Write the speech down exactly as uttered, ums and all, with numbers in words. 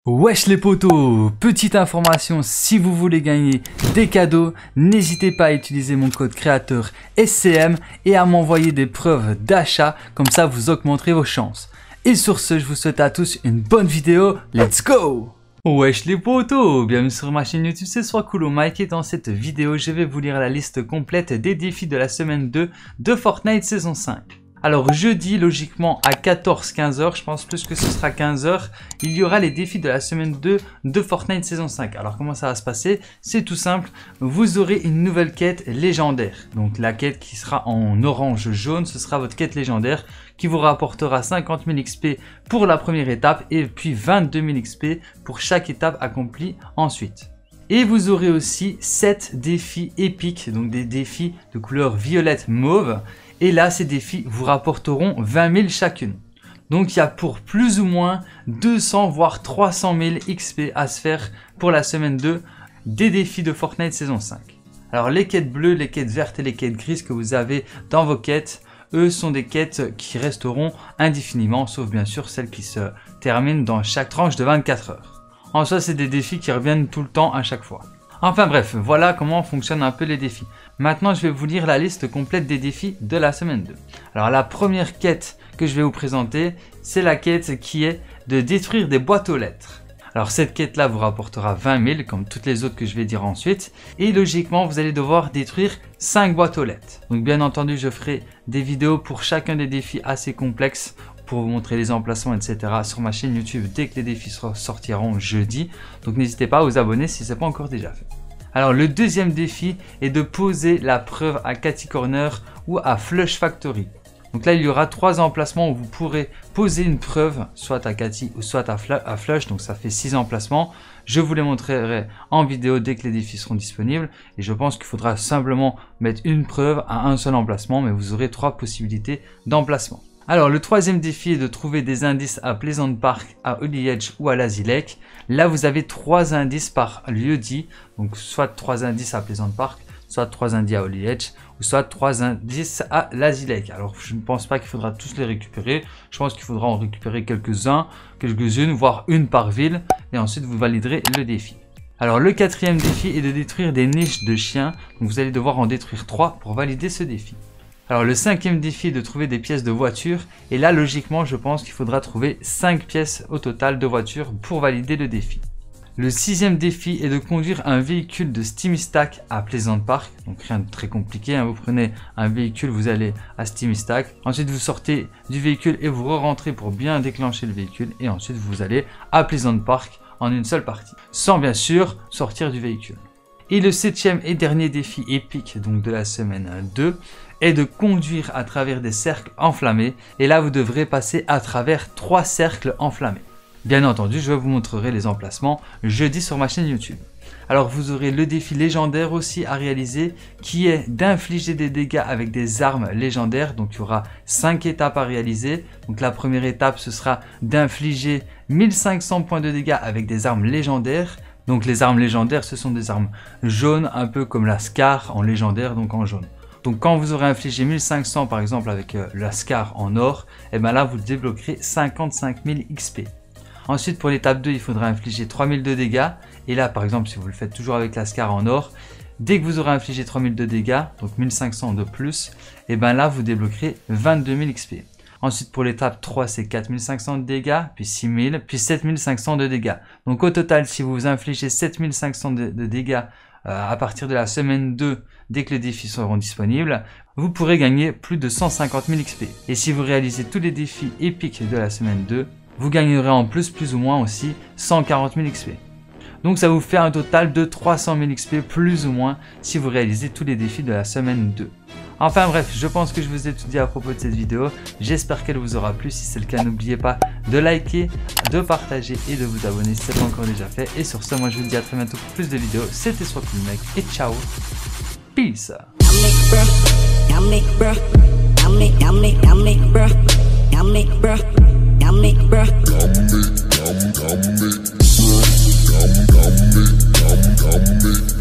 Wesh les potos, petite information, si vous voulez gagner des cadeaux, n'hésitez pas à utiliser mon code créateur S C M et à m'envoyer des preuves d'achat, comme ça vous augmenterez vos chances. Et sur ce, je vous souhaite à tous une bonne vidéo, let's go! Wesh les potos, bienvenue sur ma chaîne YouTube, c'est Swakulo Mike et dans cette vidéo, je vais vous lire la liste complète des défis de la semaine deux de Fortnite saison cinq. Alors jeudi, logiquement à quatorze quinze heures, je pense plus que ce sera quinze heures, il y aura les défis de la semaine deux de Fortnite saison cinq. Alors comment ça va se passer? C'est tout simple, vous aurez une nouvelle quête légendaire. Donc la quête qui sera en orange jaune, ce sera votre quête légendaire qui vous rapportera cinquante mille X P pour la première étape et puis vingt-deux mille X P pour chaque étape accomplie ensuite. Et vous aurez aussi sept défis épiques, donc des défis de couleur violette mauve. Et là, ces défis vous rapporteront vingt mille chacune. Donc il y a pour plus ou moins deux cents voire trois cent mille X P à se faire pour la semaine deux des défis de Fortnite saison cinq. Alors les quêtes bleues, les quêtes vertes et les quêtes grises que vous avez dans vos quêtes, eux sont des quêtes qui resteront indéfiniment, sauf bien sûr celles qui se terminent dans chaque tranche de vingt-quatre heures. En soi, c'est des défis qui reviennent tout le temps à chaque fois. Enfin bref, voilà comment fonctionnent un peu les défis. Maintenant, je vais vous lire la liste complète des défis de la semaine deux. Alors la première quête que je vais vous présenter, c'est la quête qui est de détruire des boîtes aux lettres. Alors cette quête-là vous rapportera vingt mille, comme toutes les autres que je vais dire ensuite. Et logiquement, vous allez devoir détruire cinq boîtes aux lettres. Donc bien entendu, je ferai des vidéos pour chacun des défis assez complexes, pour vous montrer les emplacements, et cetera sur ma chaîne YouTube dès que les défis sortiront jeudi. Donc n'hésitez pas à vous abonner si ce n'est pas encore déjà fait. Alors le deuxième défi est de poser la preuve à Catty Corner ou à Flush Factory. Donc là il y aura trois emplacements où vous pourrez poser une preuve, soit à Catty ou soit à Flush, donc ça fait six emplacements. Je vous les montrerai en vidéo dès que les défis seront disponibles. Et je pense qu'il faudra simplement mettre une preuve à un seul emplacement, mais vous aurez trois possibilités d'emplacement. Alors le troisième défi est de trouver des indices à Pleasant Park, à Holly Edge ou à Lazy Lake. Là vous avez trois indices par lieu dit, donc soit trois indices à Pleasant Park, soit trois indices à Holly Edge, ou soit trois indices à Lazy Lake. Alors je ne pense pas qu'il faudra tous les récupérer, je pense qu'il faudra en récupérer quelques-uns, quelques-unes, voire une par ville, et ensuite vous validerez le défi. Alors le quatrième défi est de détruire des niches de chiens, donc vous allez devoir en détruire trois pour valider ce défi. Alors le cinquième défi est de trouver des pièces de voiture et là logiquement je pense qu'il faudra trouver cinq pièces au total de voiture pour valider le défi. Le sixième défi est de conduire un véhicule de Steamy Stack à Pleasant Park, donc rien de très compliqué, hein. Vous prenez un véhicule, vous allez à Steamy Stack, ensuite vous sortez du véhicule et vous re-rentrez pour bien déclencher le véhicule et ensuite vous allez à Pleasant Park en une seule partie, sans bien sûr sortir du véhicule. Et le septième et dernier défi épique donc de la semaine deux est de conduire à travers des cercles enflammés. Et là, vous devrez passer à travers trois cercles enflammés. Bien entendu, je vous montrerai les emplacements jeudi sur ma chaîne YouTube. Alors, vous aurez le défi légendaire aussi à réaliser qui est d'infliger des dégâts avec des armes légendaires. Donc, il y aura cinq étapes à réaliser. Donc, la première étape, ce sera d'infliger mille cinq cents points de dégâts avec des armes légendaires. Donc les armes légendaires, ce sont des armes jaunes, un peu comme la Scar en légendaire, donc en jaune. Donc quand vous aurez infligé mille cinq cents par exemple avec euh, la Scar en or, et bien là vous débloquerez cinquante-cinq mille X P. Ensuite pour l'étape deux, il faudra infliger trois mille de dégâts. Et là par exemple si vous le faites toujours avec la Scar en or, dès que vous aurez infligé trois mille de dégâts, donc mille cinq cents de plus, et bien là vous débloquerez vingt-deux mille X P. Ensuite pour l'étape trois, c'est quatre mille cinq cents de dégâts, puis six mille, puis sept mille cinq cents de dégâts. Donc au total, si vous infligez sept mille cinq cents de, de dégâts euh, à partir de la semaine deux, dès que les défis seront disponibles, vous pourrez gagner plus de cent cinquante mille X P. Et si vous réalisez tous les défis épiques de la semaine deux, vous gagnerez en plus, plus ou moins aussi, cent quarante mille X P. Donc ça vous fait un total de trois cent mille X P plus ou moins si vous réalisez tous les défis de la semaine deux. Enfin bref, je pense que je vous ai tout dit à propos de cette vidéo. J'espère qu'elle vous aura plu. Si c'est le cas, n'oubliez pas de liker, de partager et de vous abonner si ce n'est pas encore déjà fait. Et sur ce, moi je vous dis à très bientôt pour plus de vidéos. C'était Swakulo Mike et ciao. Peace. Come, come, come, come, come, come, come, come,